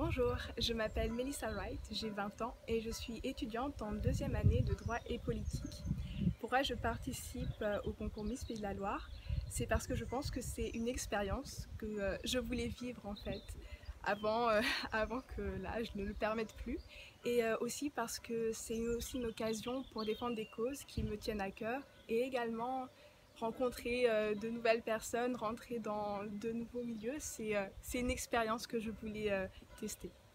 Bonjour, je m'appelle Melissa Wright, j'ai 20 ans et je suis étudiante en deuxième année de droit et politique. Pourquoi je participe au concours Miss Pays de la Loire? C'est parce que je pense que c'est une expérience que je voulais vivre en fait avant, avant que l'âge ne le permette plus, et aussi parce que c'est aussi une occasion pour défendre des causes qui me tiennent à cœur et également rencontrer de nouvelles personnes, rentrer dans de nouveaux milieux. C'est une expérience que je voulais tester.